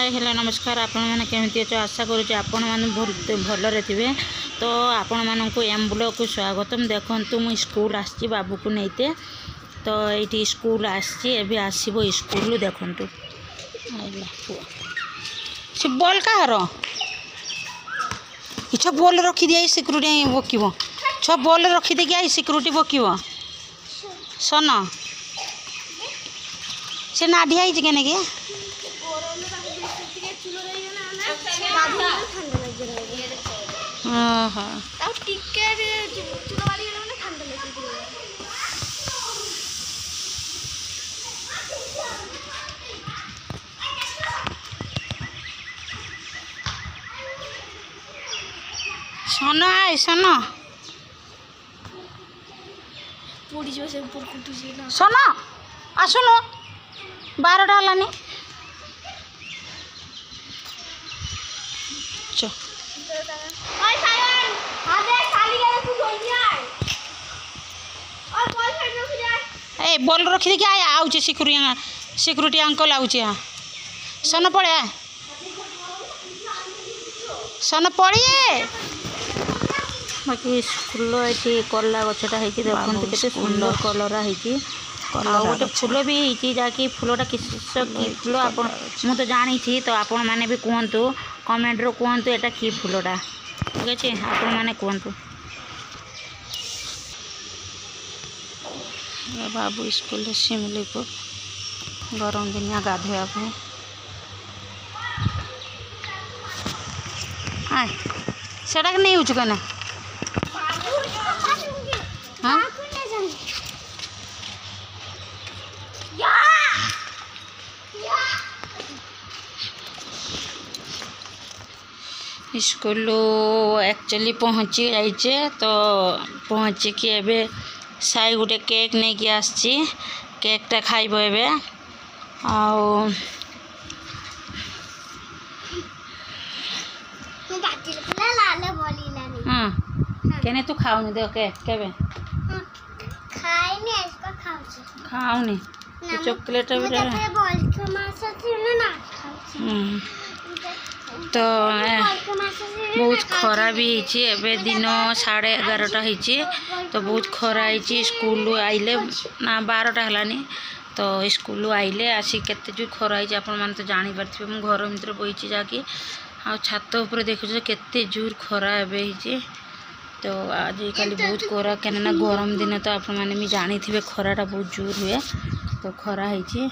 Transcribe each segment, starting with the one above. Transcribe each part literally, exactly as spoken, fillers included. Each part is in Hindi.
हेलो नमस्कार। आपण मैंने केमती अच्छे आशा करुँचे आपण मैंने भलरे थे। तो आपण मानक एम ब्लॉक को स्वागतम। देखु मु स्कूल आसी बाबू को नहीं तो ये स्कूल आसी आसब स्कूल देखु से बॉल कहार छ बॉल रखी दिए सिक्यूरीटी बकिब छ बॉल रखीदे कि सिक्यूरीटी बकिब सन से नाढ़िया के कि सन आए सन सन आसुन बारटा हलानी ए बॉल रखी देखिए आए आउचे सिक्यूरीटी सिक्यूरीटी अंकल आउचे हाँ सन पड़े सन पड़िए बाकी फूल ये कला गछटा है देखते के सुंदर कलर है गोटे फूल भी है जहाँकि फूलटा किस फूल आप तो जानी तो आपण मैंने भी कहतु कमेंट रो कहतु एटा कि फूलटा ठीक अच्छे आपण मैंने कहतु। बाबू स्कूल शिमलीपुर गरम दिनिया गाधोया आए सेटा नहीं हो चुका ना हाँ स्कूल एक्चुअली पहुँची जाइए तो पहुँचिकी एबे साई गोटे केक नहीं कि आसची केकटा खाइब एबे आओ हाँ केने तू खाऊनी दे केक केबे खाइनी इसको खाउछी खाऊनी तो चॉकलेट भी रहे तो बहुत खरा भी होती एबे दिन साढ़े एगारटा होती तो बहुत खरा होती स्कूल आइले ना बारटा हलानी तो स्कूल आइले आसी केते जो खरा होती आपण माने तो जानी पारथिबे मु घर भीतर बइची जाकी आ छात ऊपर देखुछ केते जोर खरा एबे होती तो आज काली बहुत खरा केना गरम दिन तो आपण माने मी जानी थिबे खराटा बहुत जोर हुए तो खरा होती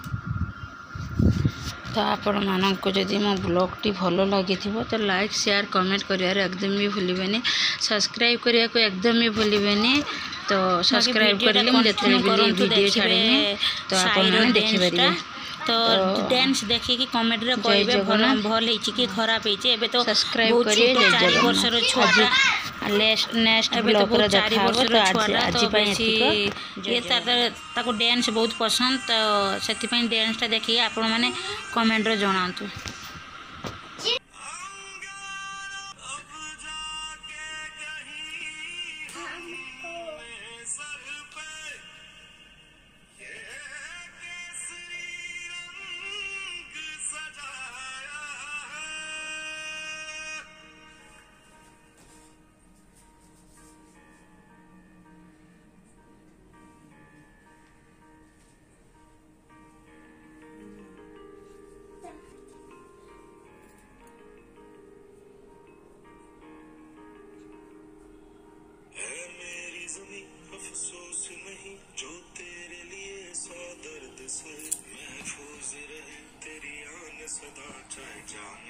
तो आपण मानक जदि मो ब्लॉग टी भलो लगी तो लाइक शेयर कमेंट करियार एकदम भी भूलिबेनी सब्सक्राइब करिया को एकदम भी भूलिबेनी तो सब्सक्राइब करिले मु जते वीडियो छाड़े तो आपण माने देखि परिबे तो डांस देखि कि कमेंट रे कहबे भल भल हेछि कि खराब हेछि एबे तो सब्सक्राइब करिए चार वर्षर छुआटा नेक्स्ट ब्लॉग रे देखा तो आज आज पई ये ताको डांस बहुत पसंद तो सेति पई डांस ता देखि आपण माने कमेंट रे जणांतु। अफसोस नहीं जो तेरे लिए सौ दर्द से महफूज रहे तेरी आन सदा चाहे जान